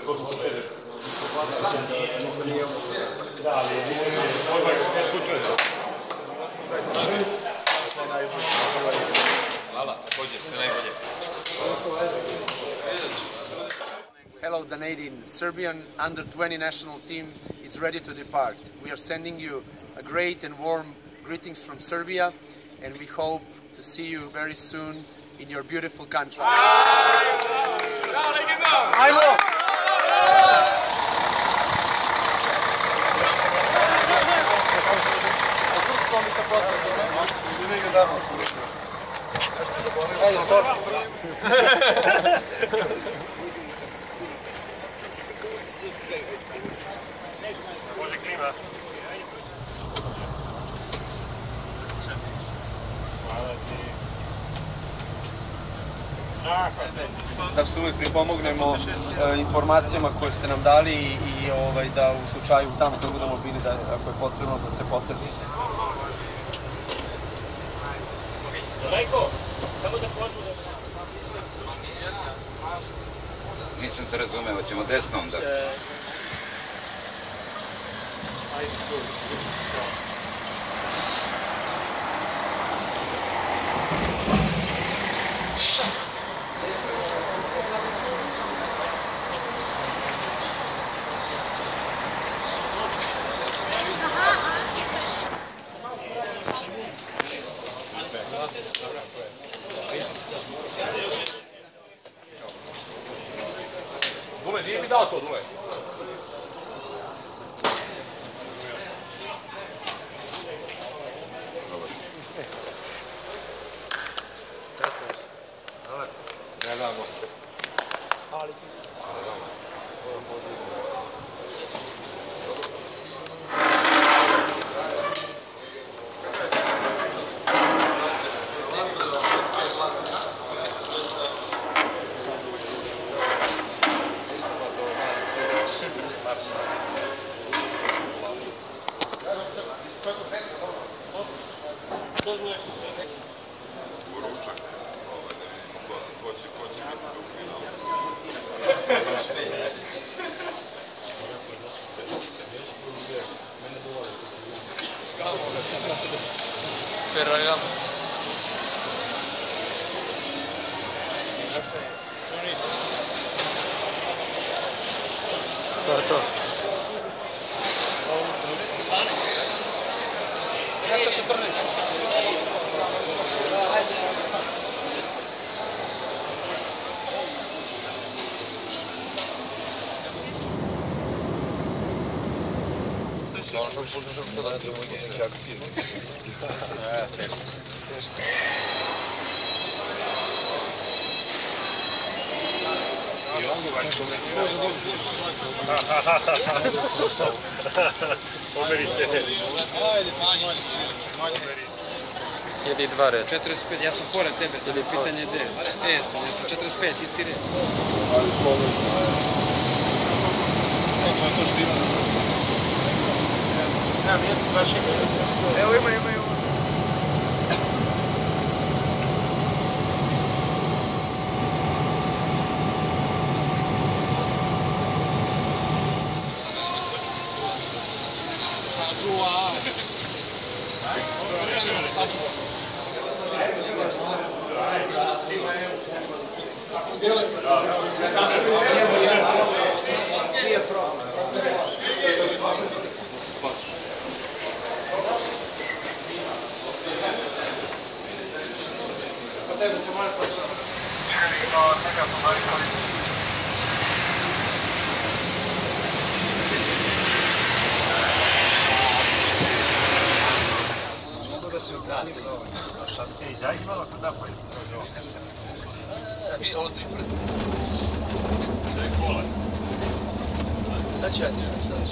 Hello Dunedin, Serbian under-20 national team is ready to depart. We are sending you a great and warm greetings from Serbia, and we hope to see you very soon in your beautiful country. Da se uvijek pripomognemo informacijama koje ste nam dali i da u slučaju tamo kad budemo bili, ako je potrebno, da se podsjetite. Nisam te razumeo, ćemo desnom da... Dume, nije mi dao to, Dume. Ne damo se. Uručak, ko će To je to. 214. Ono što sada se uvijek neke akcije. Teško. Pomeri se. Ili dva red. 45, ja sam pored tebe, sad je pitanje gde. Ja sam 45, isti red. To je to što ima na sve. Evo imaju. Sačuva. Sačuva. Tebe će morat početi. Mogu da se ugrani dovoljno. Izađi malo kod napolje. Ovo 3 prst. To je kola. Sad ću ja ti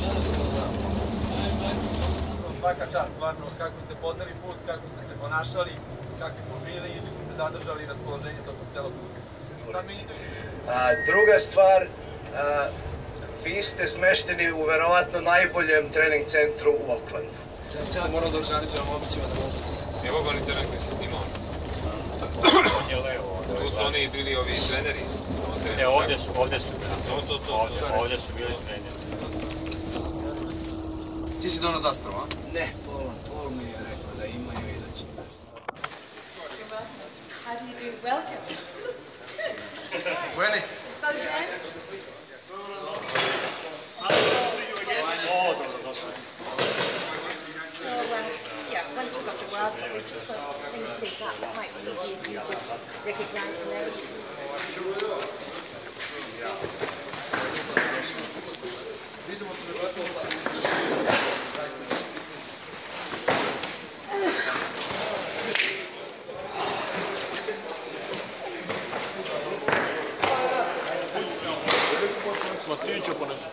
Svaka čast, stvarno, kako ste podneli put, kako ste se ponašali, kakvi smo bili i što ste zadržali raspoloženje tokom celog puta. Druga stvar, vi ste smešteni u verovatno najboljem trening centru u Aucklandu. Cijelo moram da organizujem opcijama da mogu da se... Evo ga oni teren koji se snimao. Tu su oni bili ovi treneri. E, ovdje su ovdje su bili treneri. Ti si donao zastavu, a? Ne, Pol mi je rekao da imaju i da će desno. How do you do? Welcome. When? Bojan? So, yeah, once we've got the world, we've just got things set up. It might be easy if you just recognise the name. Matiću po nešto.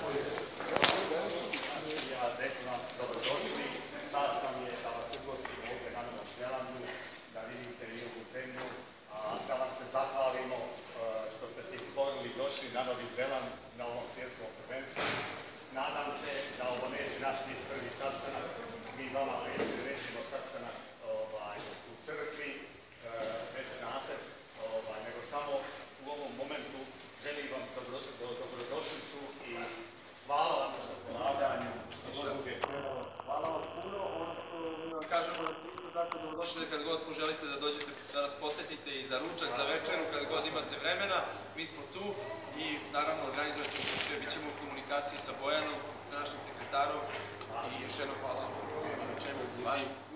Dobrodošli, čast nam je da vas ugostimo ovdje na Novom Zelandu, da vidite i ovu zemlju, da vam se zahvalimo što ste se izborili i došli na Novi Zeland na ovom svjetskom prvenstvu. Nadam se da ovo neće naš biti prvi sastanak, mi vama prirećemo sastanak u crkvi, već znate, nego samo u ovom momentu želim vam dobrodošlicu i hvala vam na raspolaganju. Hvala vam puno, mi vam kažemo da ste isto tako dobrodošli kad god poželite da dođete da nas posjetite i za ručak, za večeru, kad god imate vremena, mi smo tu i naravno organizovat ćemo se sve, bit ćemo u komunikaciji sa Bojanom, sa našim sekretarom i još jednom hvala vam.